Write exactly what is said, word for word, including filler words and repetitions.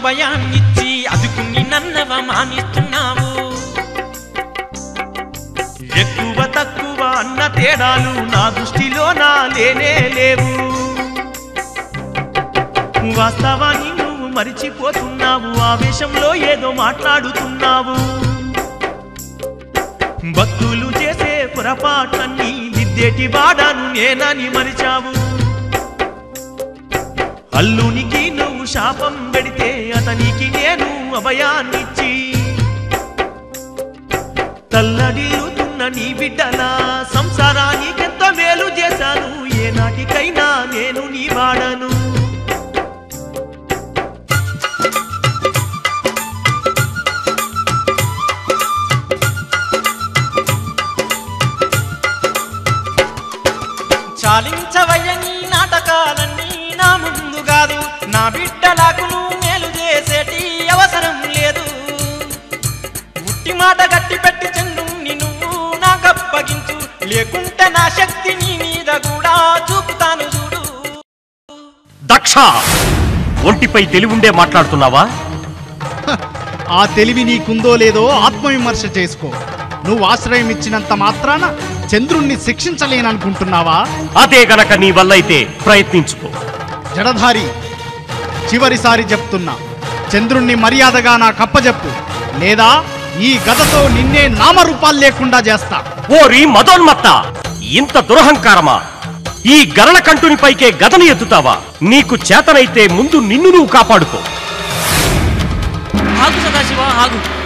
అభయాన్నిచ్చి అదుకుని నన్నవమానిస్తున్నావు. ఎక్కువ తక్కువ అన్న తేడాలు నా దృష్టిలో నా లేనే లేవు. వాస్తవాన్ని నువ్వు మరిచిపోతున్నావు, ఆవేశంలో ఏదో మాట్లాడుతున్నావు. భక్తులు చేసే పొరపాట్లన్నీ దిద్దేటి వాడాను నేనని మరిచావు. అల్లునికి నువ్వు శాపం పెడితే అతనికి నేను అభయాన్నిచ్చి తల్లడిల్లుతున్న నీ బిడ్డల సంసారానికెంత మేలు చేశాను. ఏనాటికైనా నేను నీ వాడను. చాలించవయ్య నీ నాటకాలన్నీ నా ముందు కాదు. నా బిడ్డలకు నువ్వు మేలు చేసేటి అవసరం లేదు. ఉట్టి మాట గట్టి పెట్టి చంద్రుణ్ణి నువ్వు నాకప్పగించు, లేకుంటే నా శక్తి నీ మీద కూడా చూపుతాను చూడు. దక్ష, ఒంటిపై తెలివుండే మాట్లాడుతున్నావా? ఆ తెలివి నీకుందో లేదో ఆత్మవిమర్శ చేసుకో. నువ్వు ఆశ్రయం ఇచ్చినంత మాత్రాన చంద్రుణ్ణి శిక్షించలేననుకుంటున్నావా? అదే గనక నీ వల్లైతే ప్రయత్నించుకో. జడధారి, చివరిసారి చెప్తున్నా, చంద్రుణ్ణి మర్యాదగా నా కప్పజెప్పు, లేదా ఈ గదతో నిన్నే నామరూపాలు లేకుండా చేస్తా. ఓరి మదోన్మత్త, ఇంత దురహంకారమా? ఈ గరళ కంటుని పైకే గదను ఎత్తుతావా? నీకు చేతనైతే ముందు నిన్ను నువ్వు కాపాడుకో. ఆగు సదాశివ, ఆగు.